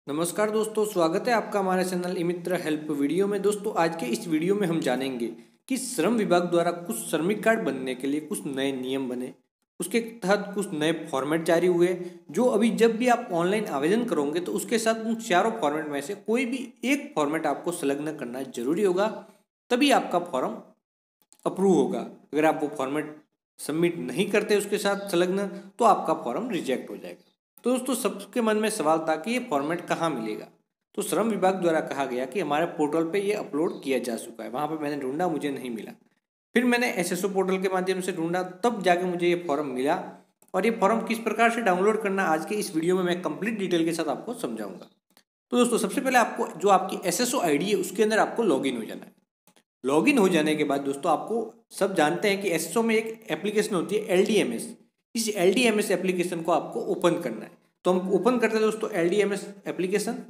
नमस्कार दोस्तों, स्वागत है आपका हमारे channel e Mitra help video में। दोस्तों आज के इस वीडियो में हम जानेंगे कि श्रम विभाग द्वारा कुछ श्रमिक कार्ड बनने के लिए कुछ नए नियम बने, उसके तहत कुछ नए फॉर्मेट जारी हुए जो अभी जब भी आप ऑनलाइन आवेदन करोगे तो उसके साथ उन चारों फॉर्मेट में से कोई भी एक फॉर्मेट आपको संलग्न करना जरूरी होगा, तभी आपका फॉर्म अप्रूव होगा। अगर आप वो फॉर्मेट सबमिट नहीं करते उसके साथ संलग्न तो आपका फॉर्म रिजेक्ट हो जाएगा। तो दोस्तों सबके मन में सवाल था कि ये फॉर्मेट कहाँ मिलेगा। तो श्रम विभाग द्वारा कहा गया कि हमारे पोर्टल पे ये अपलोड किया जा चुका है। वहाँ पे मैंने ढूंढा, मुझे नहीं मिला। फिर मैंने एसएसओ पोर्टल के माध्यम से ढूंढा, तब जाके मुझे ये फॉर्म मिला। और ये फॉर्म किस प्रकार से डाउनलोड करना आज के इस वीडियो में मैं कंप्लीट डिटेल के साथ आपको समझाऊंगा। तो दोस्तों सबसे पहले आपको जो आपकी एसएसओ आईडी है उसके अंदर आपको लॉगिन हो जाना है। लॉगिन हो जाने के बाद दोस्तों आपको सब जानते हैं कि एसएसओ में एक एप्लीकेशन होती है एलडीएमएस। इस एलडीएमएस एप्लीकेशन को आपको ओपन करना है। तो हम ओपन करते हैं दोस्तों एलडीएमएस एप्लीकेशन।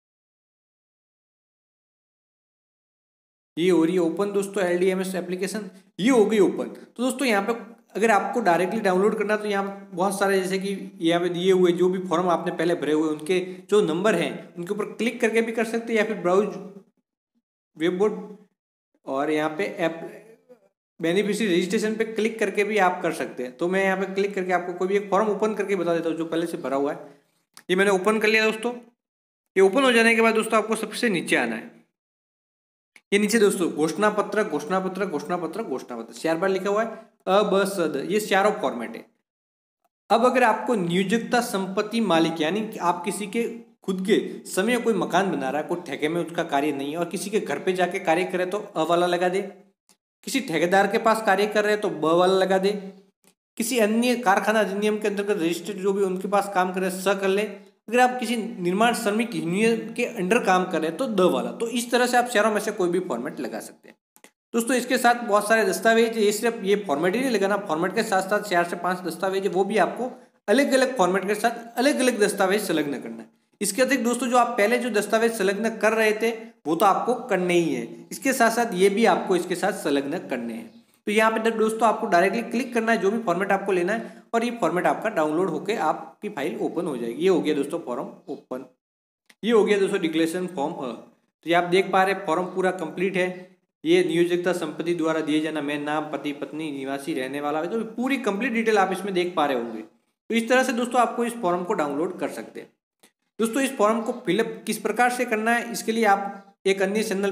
ये हो रही है ओपन दोस्तों एलडीएमएस एप्लीकेशन, ये हो गई ओपन। तो दोस्तों यहाँ पे अगर आपको डायरेक्टली डाउनलोड करना तो यहाँ पे बहुत सारे जैसे कि यहाँ पे दिए हुए जो भी फॉर्म आपने पहले भरे हुए उनके जो नंबर हैं उनके ऊपर क्लिक करके भी कर सकते हैं, या फिर ब्राउज वेबबोर्ड और यहाँ पे ऐप बेनिफिशियरी रजिस्ट्रेशन पे क्लिक करके भी आप कर सकते हैं। तो मैं यहाँ पे क्लिक करके आपको कोई भी एक फॉर्म ओपन करके बता देता हूँ जो पहले से भरा हुआ है। ये मैंने ओपन कर लिया दोस्तों। ये ओपन हो जाने के बाद दोस्तों आपको सबसे नीचे आना है। ये नीचे दोस्तों घोषणा पत्र घोषणा पत्र घोषणा पत्र घोषणा पत्र 4 बार लिखा हुआ है अ ब स द, ये चारों फॉर्मेट है। अब अगर आपको नियोजकता संपत्ति मालिक यानी कि आप किसी के खुद के समय कोई मकान बना रहा है, कोई ठेके में उसका कार्य नहीं है और किसी के घर पे जाके कार्य करे तो अ वाला लगा दे। किसी ठेकेदार के पास कार्य कर रहे हैं तो ब वाला लगा दे। किसी अन्य कारखाना अधिनियम के अंतर्गत रजिस्टर्ड जो भी उनके पास काम कर रहे हैं स कर ले। अगर आप किसी निर्माण श्रमिक यूनियन के अंडर काम कर रहे हैं तो द वाला। तो इस तरह से आप चारों में से कोई भी फॉर्मेट लगा सकते हैं। दोस्तों इसके साथ बहुत सारे दस्तावेज, ये सिर्फ ये फॉर्मेट ही नहीं लगाना, फॉर्मेट के साथ साथ 4 से 5 दस्तावेज है वो भी आपको अलग अलग फॉर्मेट के साथ अलग अलग दस्तावेज संलग्न करना है। इसके अतिरिक्त दोस्तों जो आप पहले जो दस्तावेज संलग्न कर रहे थे वो तो आपको करने ही है, इसके साथ साथ ये भी आपको इसके साथ संलग्न करने हैं। तो यहाँ पे दोस्तों आपको डायरेक्टली क्लिक करना है जो भी फॉर्मेट आपको लेना है और ये फॉर्मेट आपका डाउनलोड होकर आपकी फाइल ओपन हो जाएगी। ये हो गया दोस्तों फॉर्म ओपन। ये हो गया दोस्तों डिक्लेरेशन फॉर्म अ। तो ये आप देख पा रहे हैं फॉर्म पूरा कंप्लीट है। ये नियोजकता संपत्ति द्वारा दिए जाना, मैं नाम, पति पत्नी, निवासी, रहने वाला है, तो पूरी कंप्लीट डिटेल आप इसमें देख पा रहे होंगे। तो इस तरह से दोस्तों आपको इस फॉर्म को डाउनलोड कर सकते हैं। दोस्तों इस फॉर्म को फिलअप किस प्रकार से करना है इसके लिए आप एक अन्य चैनल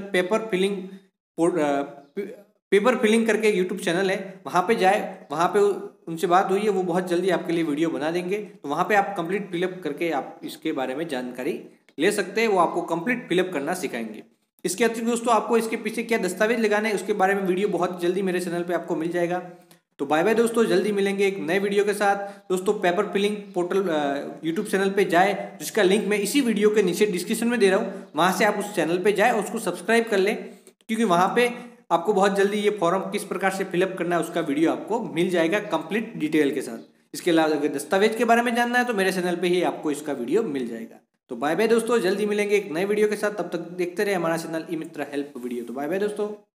पेपर फिलिंग करके यूट्यूब चैनल है, वहाँ पे जाए, वहाँ पे उनसे बात हुई है, वो बहुत जल्दी आपके लिए वीडियो बना देंगे। तो वहाँ पे आप कंप्लीट फिलअप करके आप इसके बारे में जानकारी ले सकते हैं। वो आपको कंप्लीट फिलअप करना सिखाएंगे। इसके अतिरिक्त दोस्तों आपको इसके पीछे क्या दस्तावेज लगाने हैं उसके बारे में वीडियो बहुत जल्दी मेरे चैनल पे आपको मिल जाएगा। तो बाय बाय दोस्तों, जल्दी मिलेंगे एक नए वीडियो के साथ। दोस्तों paper filling portal YouTube channel पे जाए, जिसका लिंक मैं इसी वीडियो के नीचे डिस्क्रिप्शन में दे रहा हूँ, वहाँ से आप उस चैनल पे जाए और उसको सब्सक्राइब कर लें, क्योंकि वहाँ पे आपको बहुत जल्दी ये फॉर्म किस प्रकार से फिलअप करना है उसका वीडियो आपको मिल जाएगा कंप्लीट डिटेल के साथ। इसके अलावा अगर दस्तावेज के बारे में जानना है तो मेरे चैनल पे ही आपको इसका वीडियो मिल जाएगा। तो बाय बाय दोस्तों, जल्दी मिलेंगे एक नए वीडियो के साथ। तब तक देखते रहे हमारा channel e Mitra help video. तो बाय बाय दोस्तों।